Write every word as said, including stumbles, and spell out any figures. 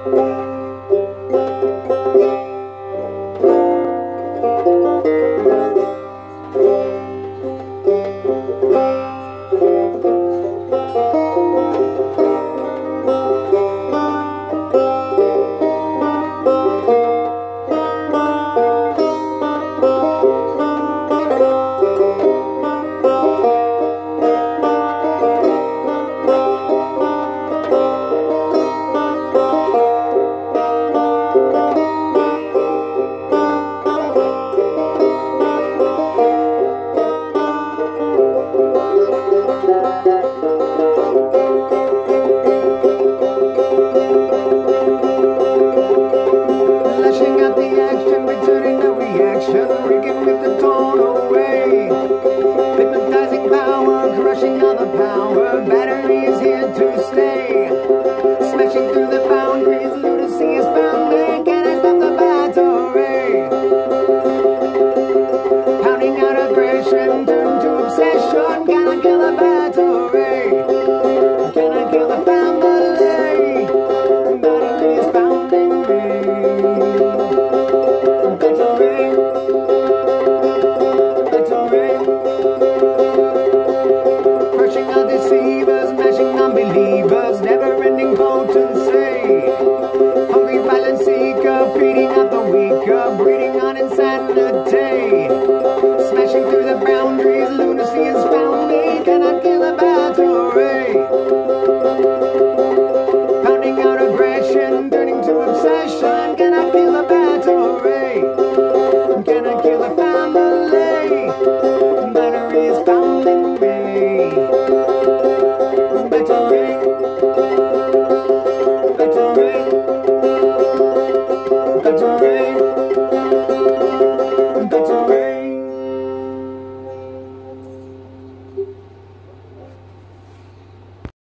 Battery is here to stay. Smashing through the boundaries, lunacy is found. Can I stop the battery? Pounding out aggression, turn to obsession. Can I kill the battery? Can I kill the family? Battery is pounding me. Battery, battery. Crushing out deceivers, mashing unbelievers, never-ending potency. Hungry violent seeker, feeding out the weaker, breeding on insanity. Smashing through the boundaries, lunacy has found me. Cannot kill a battery. Pounding out aggression, turning to obsession. Cannot kill a battery. Cannot kill a family. Battery is pounding me. Battery, battery, battery.